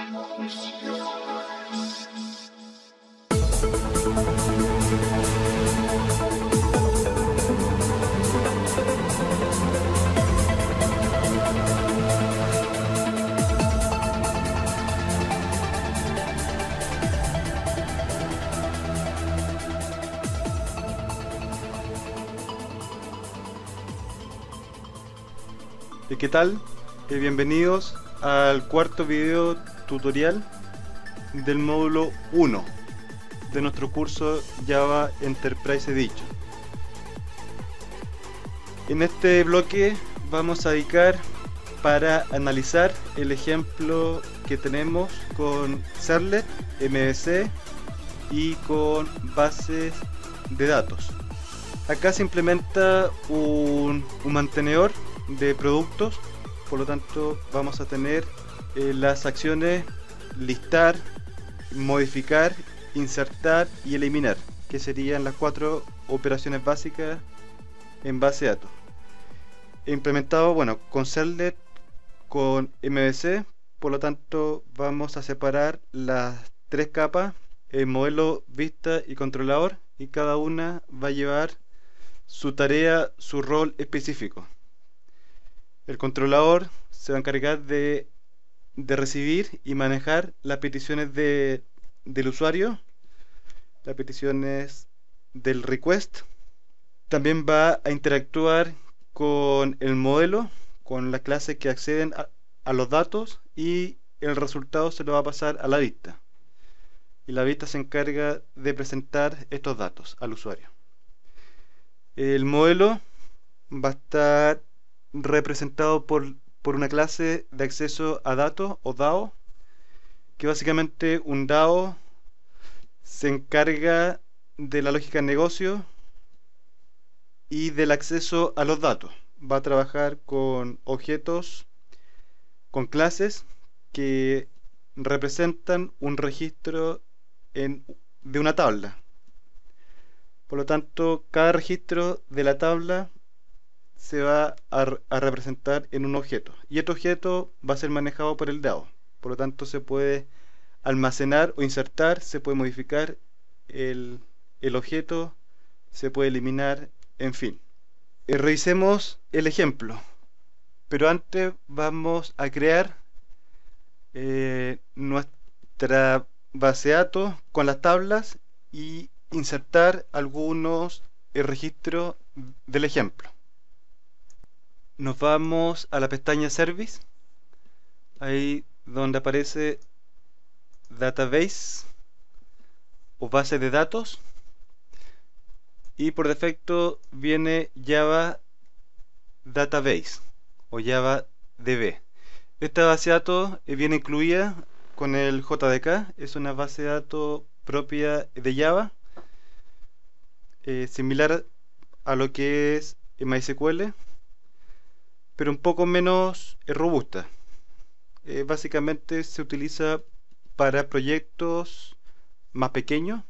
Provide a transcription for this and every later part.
¿Qué tal? Bienvenidos al cuarto video tutorial del módulo 1 de nuestro curso Java Enterprise Edition. En este bloque vamos a dedicar para analizar el ejemplo que tenemos con Servlet, MVC y con bases de datos. Acá se implementa un mantenedor de productos, por lo tanto vamos a tener las acciones listar, modificar, insertar y eliminar, que serían las 4 operaciones básicas en base de datos. Implementado con Servlet, con MVC, por lo tanto vamos a separar las 3 capas, el modelo, vista y controlador, y cada una va a llevar su tarea, su rol específico. El controlador se va a encargar de recibir y manejar las peticiones del usuario, las peticiones del request. También va a interactuar con el modelo, con las clases que acceden a los datos, y el resultado se lo va a pasar a la vista. Y la vista se encarga de presentar estos datos al usuario. El modelo va a estar representado por una clase de acceso a datos, o DAO, que básicamente un DAO se encarga de la lógica de negocio y del acceso a los datos. Va a trabajar con objetos, con clases que representan un registro de una tabla. Por lo tanto, cada registro de la tabla se va a representar en un objeto, y este objeto va a ser manejado por el DAO. Por lo tanto, se puede almacenar o insertar, se puede modificar el objeto, se puede eliminar, en fin. Revisemos el ejemplo, pero antes vamos a crear nuestra base de datos con las tablas y insertar algunos registros del ejemplo. Nos vamos a la pestaña Service, ahí donde aparece Database o base de datos, y por defecto viene Java Database o Java DB. Esta base de datos viene incluida con el JDK, es una base de datos propia de Java, similar a lo que es MySQL, pero un poco menos robusta. Básicamente se utiliza para proyectos más pequeños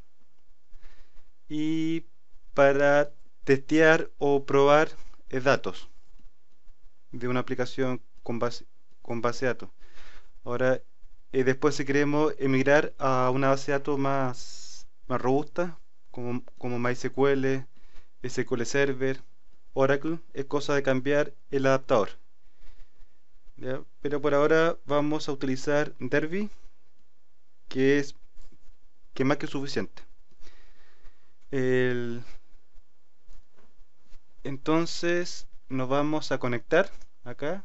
y para testear o probar datos de una aplicación con base de datos. Ahora, después, si queremos emigrar a una base de datos más robusta, como MySQL, SQL Server, Oracle, es cosa de cambiar el adaptador. ¿Ya? Pero por ahora vamos a utilizar Derby, que es más que suficiente. Entonces nos vamos a conectar acá,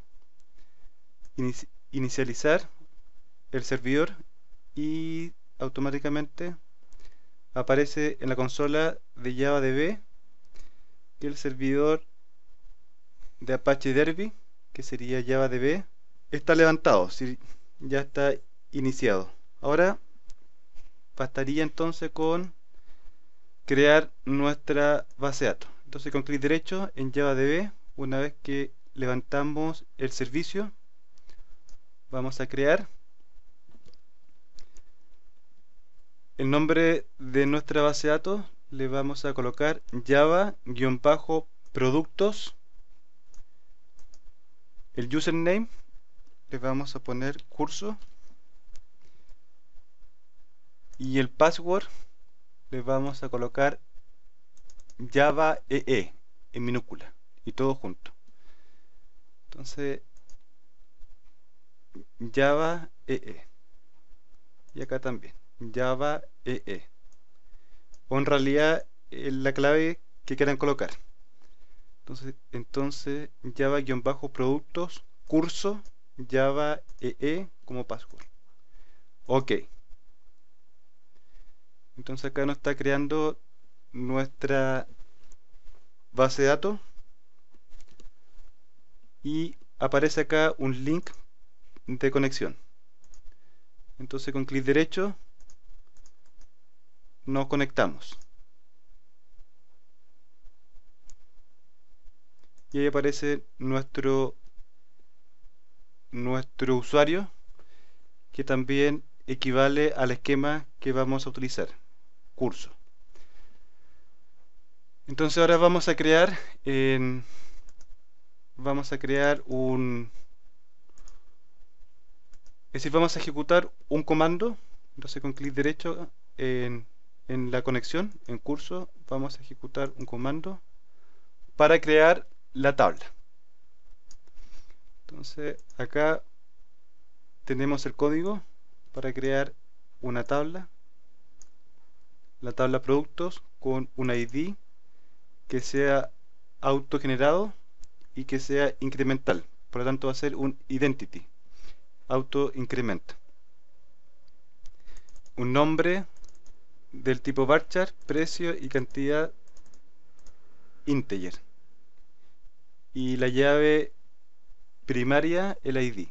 inicializar el servidor, y automáticamente aparece en la consola de JavaDB que el servidor de Apache Derby, que sería JavaDB, está levantado, ya está iniciado. Ahora bastaría entonces con crear nuestra base de datos. Entonces, con clic derecho en JavaDB, una vez que levantamos el servicio, vamos a crear. El nombre de nuestra base de datos le vamos a colocar Java-productos. El username le vamos a poner curso, y el password le vamos a colocar Java EE en minúscula y todo junto. Entonces Java EE y acá también Java EE, o en realidad la clave que quieran colocar. Entonces Java-productos curso Java EE como password. Ok. Entonces acá nos está creando nuestra base de datos y aparece acá un link de conexión. Entonces con clic derecho nos conectamos y ahí aparece nuestro usuario, que también equivale al esquema que vamos a utilizar, curso. Entonces ahora vamos a crear vamos a ejecutar un comando. Entonces con clic derecho en la conexión, en curso, vamos a ejecutar un comando para crear la tabla. Entonces acá tenemos el código para crear una tabla, la tabla productos con un ID que sea autogenerado y que sea incremental. Por lo tanto va a ser un identity, auto incrementa. Un nombre del tipo varchar, precio y cantidad integer. Y la llave primaria, el ID.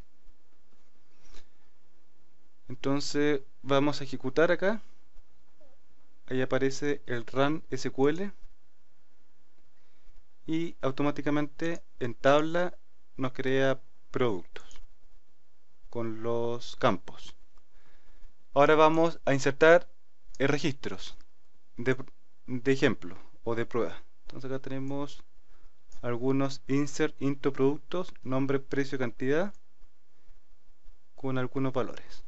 Entonces vamos a ejecutar acá. Ahí aparece el run SQL y automáticamente en tabla nos crea productos con los campos. Ahora vamos a insertar registros de ejemplo o de prueba. Entonces acá tenemos algunos insert into productos, nombre, precio, cantidad, con algunos valores.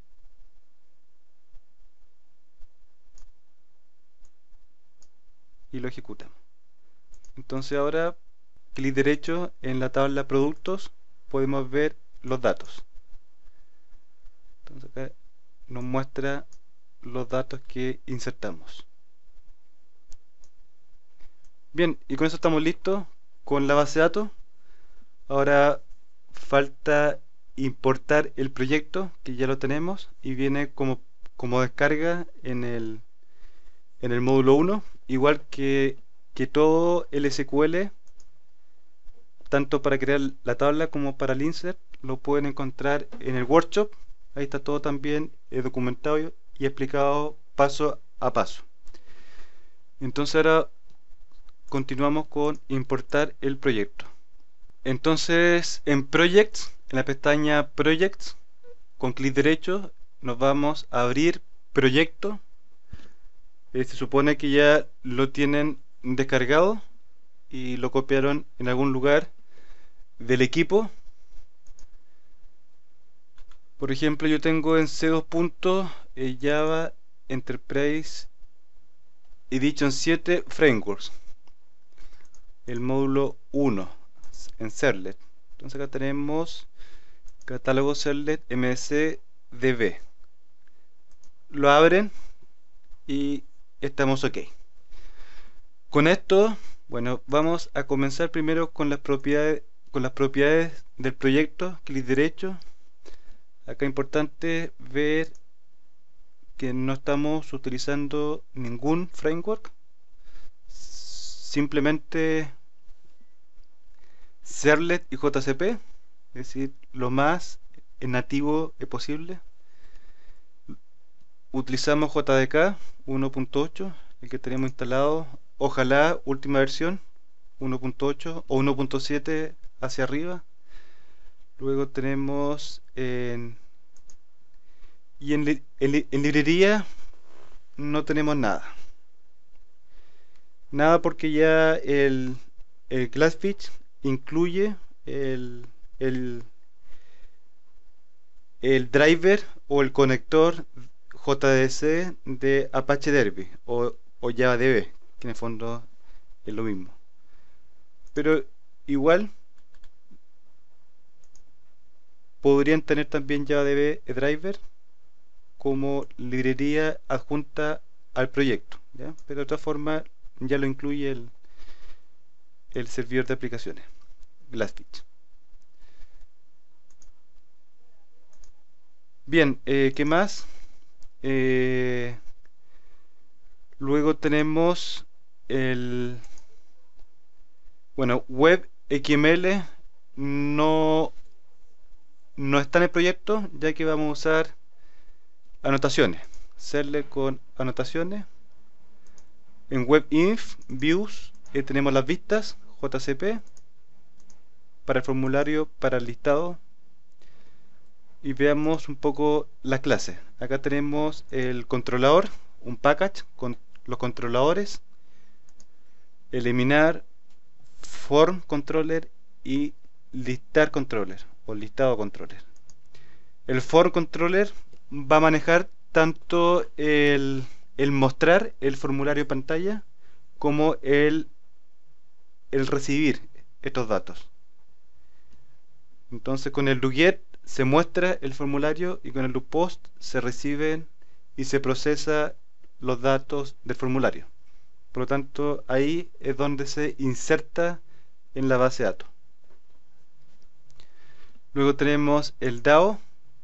Y lo ejecutamos. Entonces ahora, clic derecho en la tabla productos, podemos ver los datos. Entonces acá nos muestra los datos que insertamos. Bien, y con eso estamos listos con la base de datos. Ahora falta importar el proyecto, que ya lo tenemos y viene como descarga en el módulo 1, igual que todo el SQL, tanto para crear la tabla como para el insert, lo pueden encontrar en el workshop. Ahí está todo también documentado y explicado paso a paso. Entonces ahora continuamos con importar el proyecto. Entonces en Projects, en la pestaña Projects, con clic derecho nos vamos a abrir proyecto. Se supone que ya lo tienen descargado y lo copiaron en algún lugar del equipo. Por ejemplo, yo tengo en C2 Java Enterprise Edition 7 Frameworks, el módulo 1 en Servlet. Entonces acá tenemos catálogo Servlet MSDB. Lo abren y estamos ok. Con esto, bueno, vamos a comenzar primero con las propiedades del proyecto. Clic derecho. Acá es importante ver que no estamos utilizando ningún framework, simplemente Servlet y JCP, es decir, lo más nativo posible. Utilizamos JDK 1.8, el que tenemos instalado, ojalá última versión 1.8 o 1.7 hacia arriba. Luego tenemos en librería no tenemos nada porque ya el Glassfish incluye el driver o el conector JDC de Apache Derby o JavaDB, que en el fondo es lo mismo. Pero igual podrían tener también JavaDB driver como librería adjunta al proyecto, ¿ya? Pero de otra forma ya lo incluye el servidor de aplicaciones, Glassfish. Bien, ¿qué más? Luego tenemos bueno, WebXML no está en el proyecto, ya que vamos a usar anotaciones, serle con anotaciones. En WebInf Views tenemos las vistas JCP para el formulario, para el listado. Y veamos un poco las clases. Acá tenemos el controlador, un package con los controladores, eliminar, form controller y listar controller o listado controller. El form controller va a manejar tanto el mostrar el formulario en pantalla como el recibir estos datos. Entonces con el doGet se muestra el formulario y con el doPost se reciben y se procesa los datos del formulario. Por lo tanto, ahí es donde se inserta en la base de datos. Luego tenemos el DAO.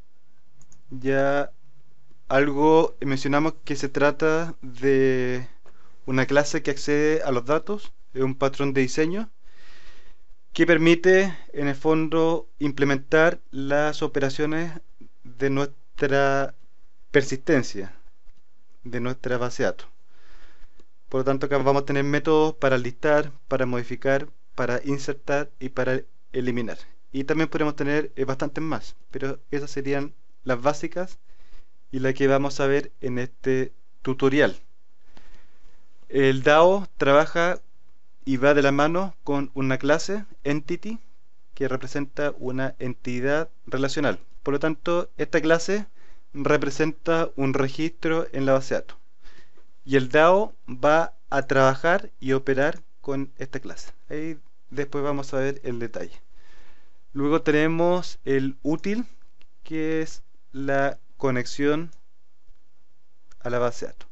Ya algo mencionamos que se trata de una clase que accede a los datos, es un patrón de diseño que permite en el fondo implementar las operaciones de nuestra persistencia, de nuestra base de datos. Por lo tanto, acá vamos a tener métodos para listar, para modificar, para insertar y para eliminar. Y también podemos tener bastantes más, pero esas serían las básicas y las que vamos a ver en este tutorial. El DAO trabaja y va de la mano con una clase entity que representa una entidad relacional. Por lo tanto, esta clase representa un registro en la base de datos y el DAO va a trabajar y operar con esta clase. Ahí después vamos a ver el detalle. Luego tenemos el útil, que es la conexión a la base de datos.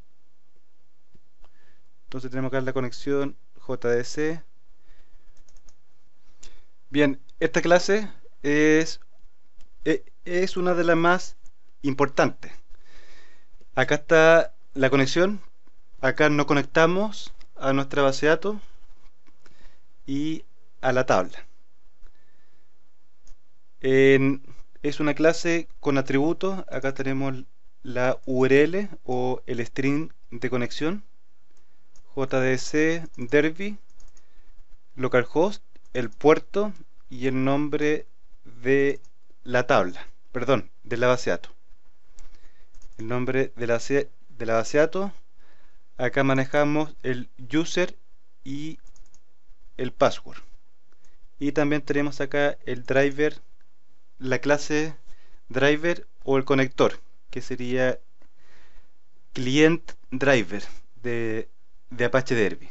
Entonces tenemos acá la conexión JDC. Bien, esta clase es una de las más importantes. Acá está la conexión. Acá nos conectamos a nuestra base de datos y a la tabla. Es una clase con atributos. Acá tenemos la URL o el string de conexión, JDC Derby, localhost, el puerto y el nombre de la tabla, perdón, de la base de datos. El nombre de la base de datos. Acá manejamos el user y el password. Y también tenemos acá el driver, la clase driver o el conector, que sería client driver de Apache Derby.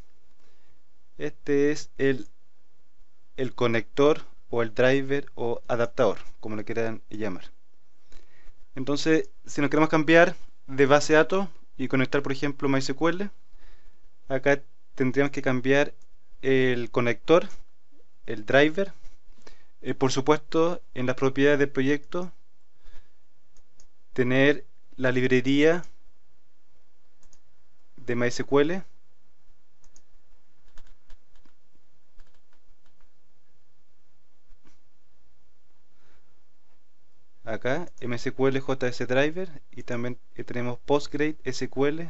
Este es el conector o el driver o adaptador, como lo quieran llamar. Entonces, si nos queremos cambiar de base de datos y conectar, por ejemplo, MySQL, acá tendríamos que cambiar el conector, el driver. Por supuesto, en las propiedades del proyecto, tener la librería de MySQL. Acá, MSQL JS Driver, y también tenemos PostgreSQL.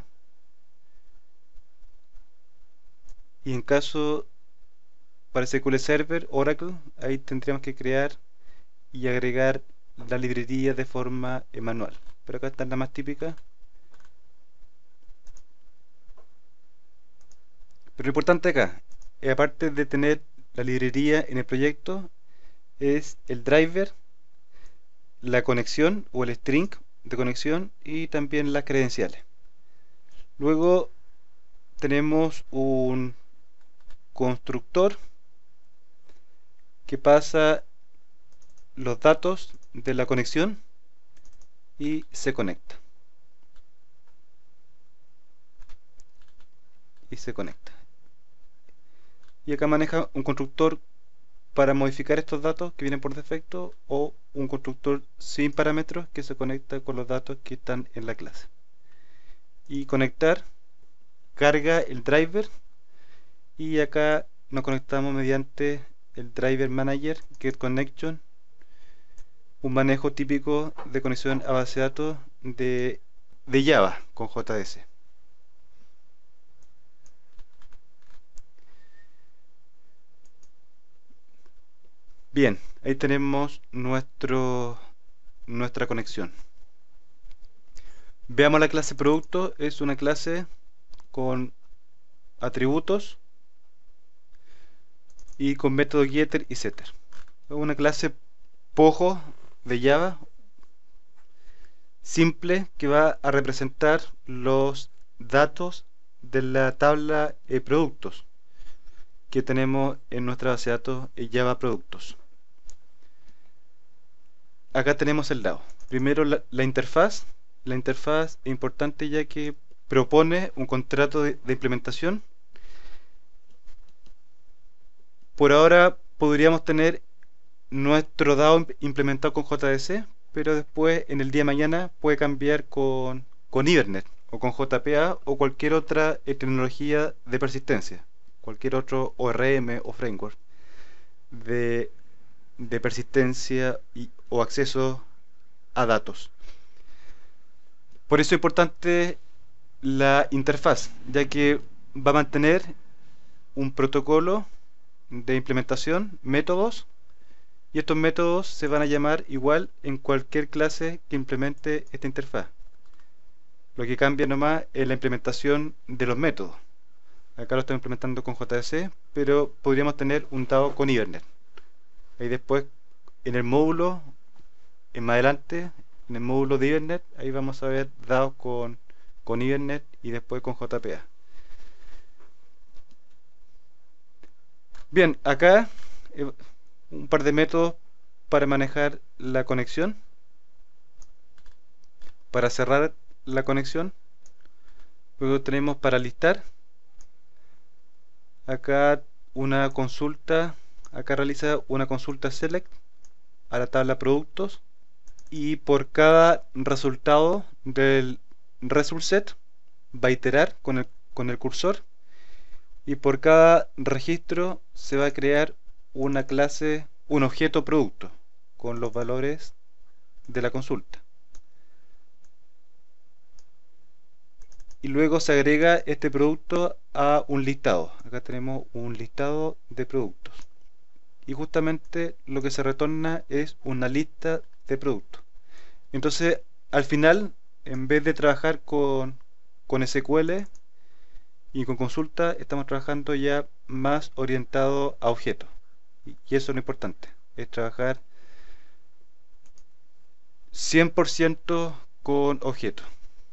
Y en caso para SQL Server, Oracle, ahí tendríamos que crear y agregar la librería de forma manual. Pero acá está la más típica. Pero lo importante acá, aparte de tener la librería en el proyecto, es el driver, la conexión o el string de conexión y también las credenciales. Luego tenemos un constructor que pasa los datos de la conexión y se conecta. Y acá maneja un constructor para modificar estos datos que vienen por defecto o un constructor sin parámetros que se conecta con los datos que están en la clase. Y conectar carga el driver y acá nos conectamos mediante el driver manager get connection, un manejo típico de conexión a base de datos de Java con JDS. Bien, ahí tenemos nuestra conexión. Veamos la clase producto. Es una clase con atributos y con métodos getter y setter. Es una clase Pojo de Java simple que va a representar los datos de la tabla productos que tenemos en nuestra base de datos Java productos. Acá tenemos el lado. Primero la interfaz. La interfaz es importante ya que propone un contrato de implementación. Por ahora podríamos tener nuestro DAO implementado con JDC, pero después en el día de mañana puede cambiar con Hibernate o con JPA o cualquier otra tecnología de persistencia, cualquier otro ORM o framework de persistencia o acceso a datos. Por eso es importante la interfaz, ya que va a mantener un protocolo de implementación, métodos, y estos métodos se van a llamar igual en cualquier clase que implemente esta interfaz. Lo que cambia nomás es la implementación de los métodos. Acá lo estamos implementando con JDC, pero podríamos tener un DAO con Hibernate. Ahí después en el módulo, más adelante, en el módulo de Hibernate, ahí vamos a ver DAO con Hibernate y después con JPA. Bien, acá un par de métodos para manejar la conexión, para cerrar la conexión. Luego tenemos para listar. Acá una consulta, acá realiza una consulta select a la tabla productos y por cada resultado del result set va a iterar con el cursor y por cada registro se va a crear una clase, un objeto producto con los valores de la consulta. Y luego se agrega este producto a un listado. Acá tenemos un listado de productos. Y justamente lo que se retorna es una lista de productos. Entonces, al final, en vez de trabajar con SQL y con consulta, estamos trabajando ya más orientado a objetos. Y eso es lo importante, es trabajar 100% con objetos.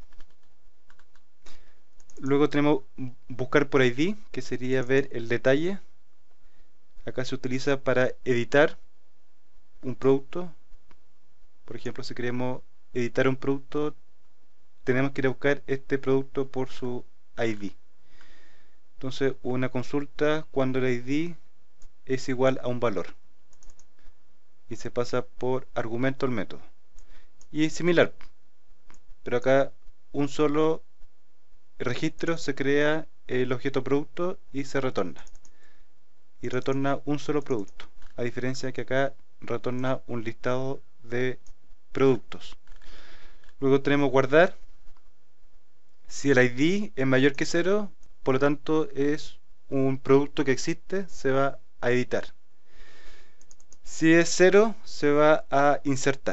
Luego tenemos buscar por ID, que sería ver el detalle. Acá se utiliza para editar un producto. Por ejemplo, si queremos editar un producto, tenemos que ir a buscar este producto por su ID. Entonces, una consulta cuando el ID es igual a un valor y se pasa por argumento al método. Y es similar, pero acá un solo registro se crea el objeto producto y se retorna. Y retorna un solo producto, a diferencia que acá retorna un listado de productos. Luego tenemos guardar. Si el ID es mayor que 0, por lo tanto es un producto que existe, se va a editar. Si es 0, se va a insertar.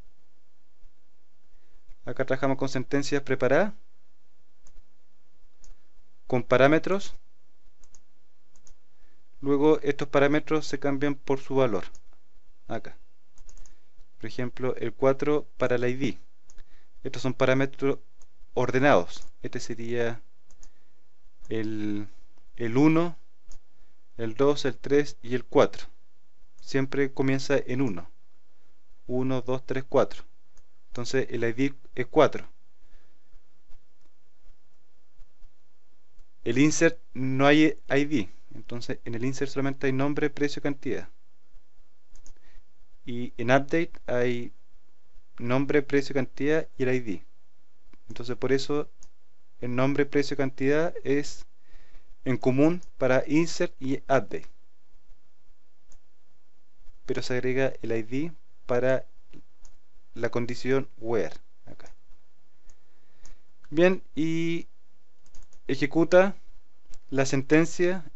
Acá trabajamos con sentencias preparadas, con parámetros. Luego estos parámetros se cambian por su valor. Acá. Por ejemplo, el 4 para el ID. Estos son parámetros ordenados. Este sería el 1, el 2, el 3 y el 4. Siempre comienza en 1. 1, 2, 3, 4. Entonces el ID es 4. El insert no hay ID. Entonces en el insert solamente hay nombre, precio, cantidad. Y en update hay nombre, precio, cantidad y el ID. Entonces por eso el nombre, precio, cantidad es en común para insert y update. Pero se agrega el ID para la condición where acá. Bien, y ejecuta la sentencia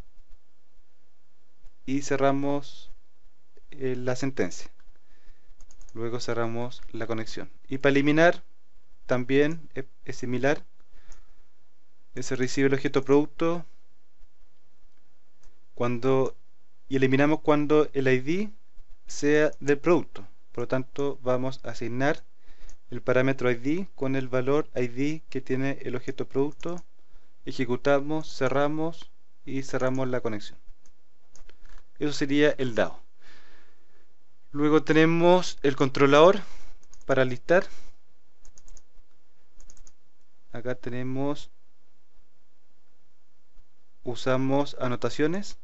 y cerramos la sentencia. Luego cerramos la conexión. Y para eliminar también es similar. Se recibe el objeto producto y eliminamos cuando el ID sea del producto. Por lo tanto, vamos a asignar el parámetro ID con el valor ID que tiene el objeto producto. Ejecutamos, cerramos y cerramos la conexión. Eso sería el DAO. Luego tenemos el controlador para listar. Acá tenemos, usamos anotaciones,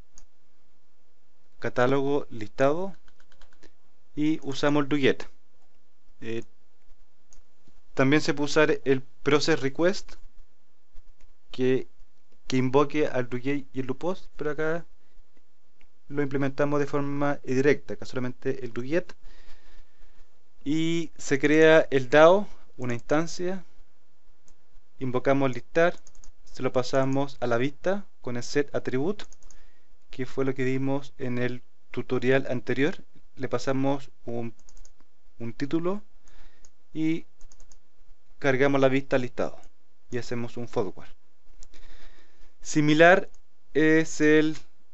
catálogo, listado y usamos el doGet. También se puede usar el process request que invoque al doGet y el doPost, pero acá lo implementamos de forma directa, acá solamente el doGet, y se crea el DAO, una instancia, invocamos listar, se lo pasamos a la vista con el set attribute, que fue lo que vimos en el tutorial anterior. Le pasamos un título y cargamos la vista al listado y hacemos un forward. Similar es el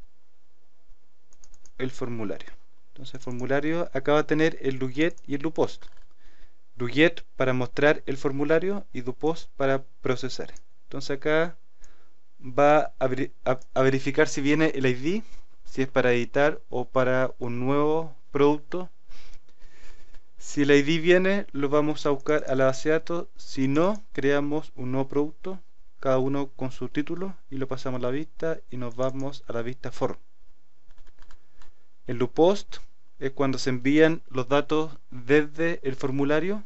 formulario. Entonces el formulario acá va a tener el doGet y el doPost. doGet para mostrar el formulario y doPost para procesar. Entonces acá va a verificar si viene el ID, si es para editar o para un nuevo producto. Si el ID viene, lo vamos a buscar a la base de datos. Si no, creamos un nuevo producto, cada uno con su título, y lo pasamos a la vista y nos vamos a la vista form. El doPost es cuando se envían los datos desde el formulario.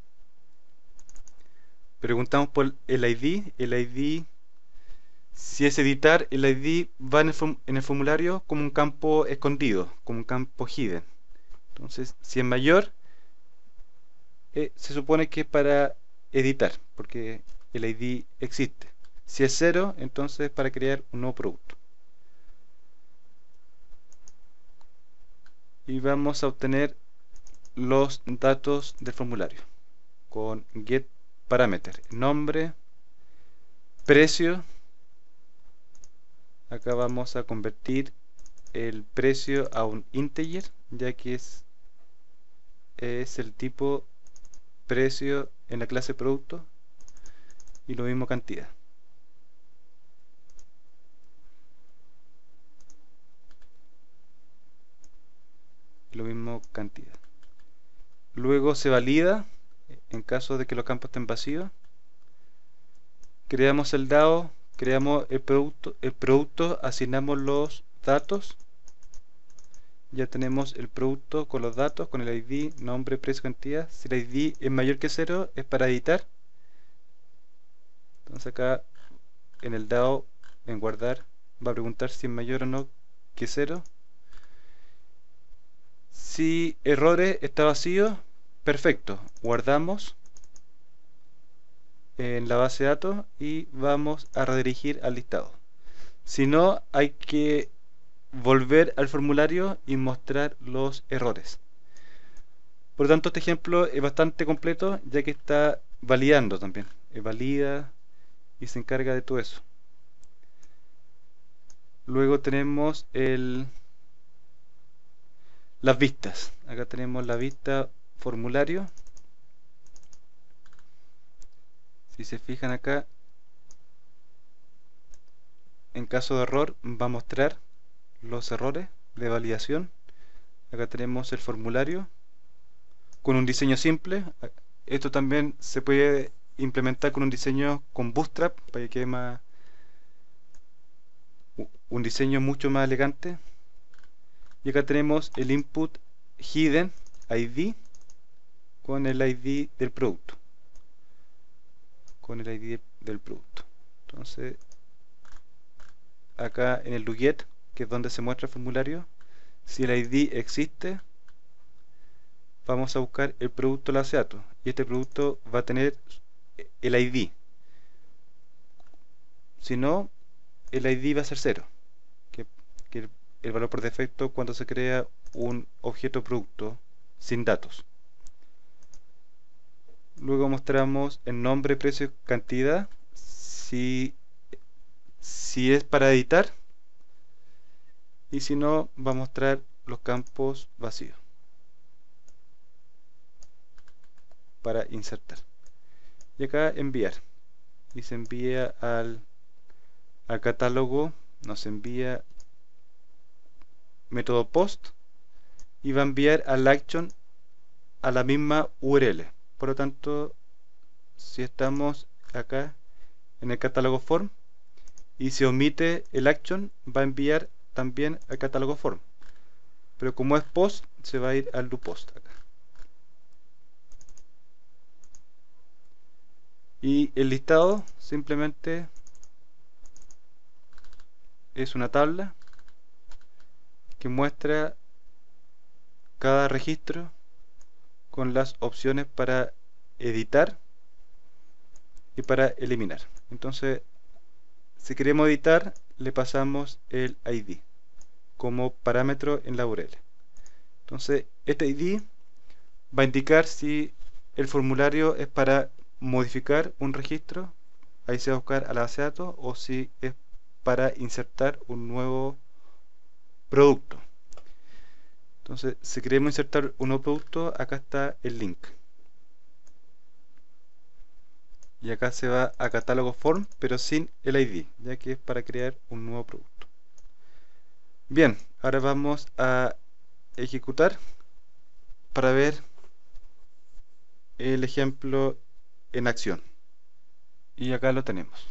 Preguntamos por el ID. El ID, si es editar, el ID va en el formulario como un campo escondido, como un campo hidden. Entonces, si es mayor, se supone que es para editar, porque el ID existe. Si es 0, entonces es para crear un nuevo producto. Y vamos a obtener los datos del formulario con get parameter, nombre, precio. Acá vamos a convertir el precio a un integer, ya que es el tipo precio en la clase producto, y lo mismo cantidad. Lo mismo cantidad. Luego se valida en caso de que los campos estén vacíos. Creamos el DAO, creamos el producto, asignamos los datos. Ya tenemos el producto con los datos, con el ID, nombre, precio, cantidad. Si el ID es mayor que 0, es para editar. Entonces acá en el DAO, en guardar, va a preguntar si es mayor o no que 0. Si errores está vacío, perfecto, guardamos en la base de datos y vamos a redirigir al listado. Si no, hay que volver al formulario y mostrar los errores. Por lo tanto, este ejemplo es bastante completo, ya que está validando también. Valida y se encarga de todo eso. Luego tenemos las vistas. Acá tenemos la vista formulario. Si se fijan acá, en caso de error va a mostrar los errores de validación. Acá tenemos el formulario con un diseño simple. Esto también se puede implementar con un diseño con Bootstrap para que quede más, un diseño mucho más elegante. Y acá tenemos el input hidden ID con el ID del producto. Entonces, acá en el Luget, que es donde se muestra el formulario, si el ID existe, vamos a buscar el producto laceato y este producto va a tener el ID. Si no, el ID va a ser 0, que el valor por defecto cuando se crea un objeto producto sin datos. Luego mostramos el nombre, precio, cantidad, si es para editar, y si no, va a mostrar los campos vacíos para insertar. Y acá enviar, y se envía al catálogo, nos envía método post y va a enviar al action a la misma URL. Por lo tanto, si estamos acá en el catálogo form y se omite el action, va a enviar también al catálogo form, pero como es post, se va a ir al do post acá. Y el listado simplemente es una tabla que muestra cada registro con las opciones para editar y para eliminar. Entonces, si queremos editar, le pasamos el ID como parámetro en la URL. Entonces, este ID va a indicar si el formulario es para modificar un registro, ahí se va a buscar a la base de datos, o si es para insertar un nuevo producto. Entonces, si queremos insertar un nuevo producto, acá está el link. Y acá se va a catálogo form, pero sin el ID, ya que es para crear un nuevo producto. Bien, ahora vamos a ejecutar para ver el ejemplo en acción. Y acá lo tenemos.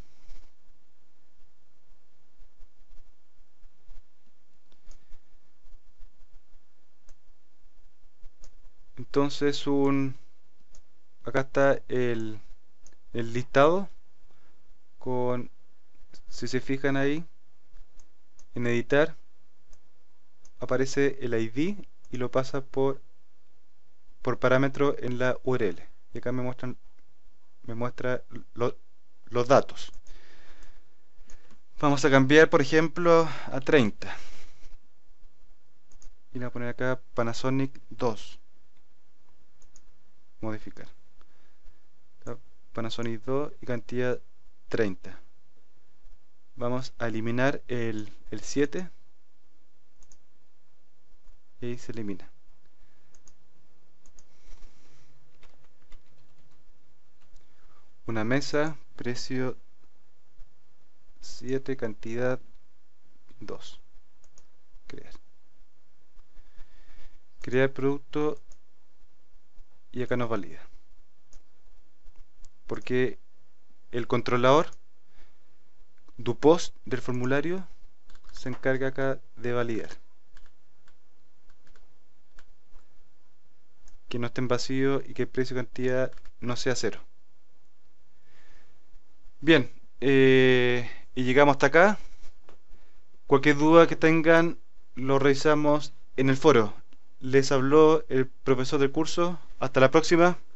Entonces acá está el listado con, si se fijan ahí, en editar aparece el ID y lo pasa por parámetro en la URL. Y acá me muestra los datos. Vamos a cambiar, por ejemplo, a 30. Y le voy a poner acá Panasonic 2. Modificar. Panasonic 2 y cantidad 30. Vamos a eliminar el 7. Y ahí se elimina. Una mesa, precio 7, cantidad 2. Crear producto y acá nos valida. Porque el controlador do post del formulario se encarga acá de validar que no esté en vacío y que el precio y cantidad no sea 0. Bien, y llegamos hasta acá. Cualquier duda que tengan lo revisamos en el foro. Les habló el profesor del curso. Hasta la próxima.